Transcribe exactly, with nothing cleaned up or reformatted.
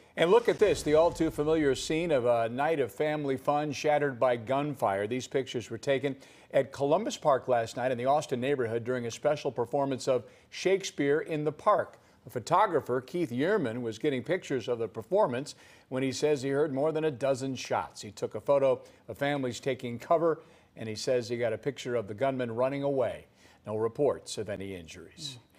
And look at this, the all too familiar scene of a night of family fun shattered by gunfire. These pictures were taken at Columbus Park last night in the Austin neighborhood during a special performance of Shakespeare in the Park. The photographer, Keith Yearman, was getting pictures of the performance when he says he heard more than a dozen shots. He took a photo of families taking cover, and he says he got a picture of the gunman running away. No reports of any injuries.